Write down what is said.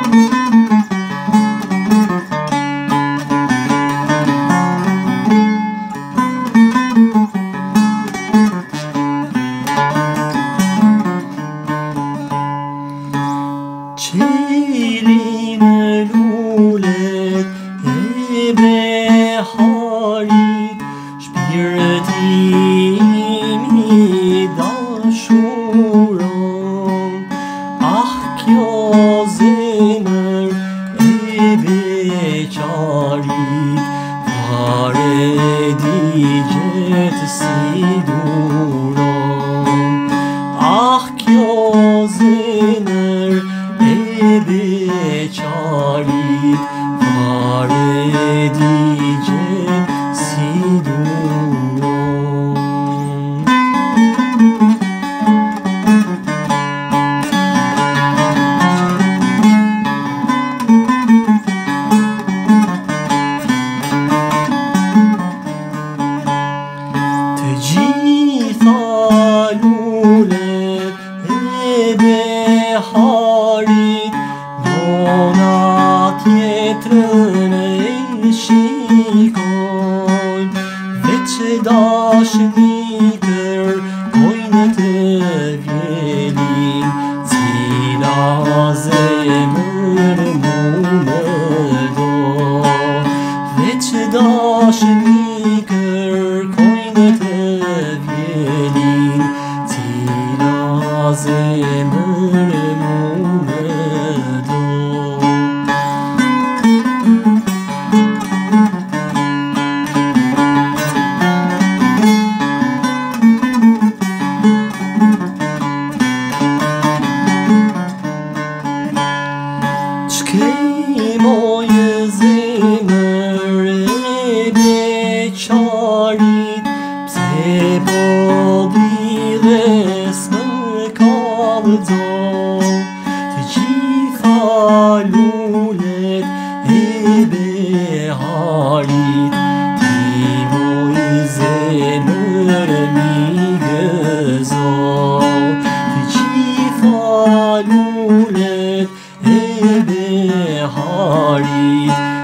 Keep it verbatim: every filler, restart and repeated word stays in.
Lulet ebeharit spirtimi dashuram ach kyazemer ebecharit paredicet siduram ach kyazemer ebecharit paredicet siduram. Tecitha lulet ebeharit donat jetrën e shikon veç dashnikër kojnë të vjelin cila zemër mu më do veç dashnikër kojnë të vjelin cila zemër mu më do. Çkej moje zemër ebecharit pse po dridhes më kallëzo të gjitha lulet ebeharit ti moj zemër mi gëzo të gjitha lulet ebeharit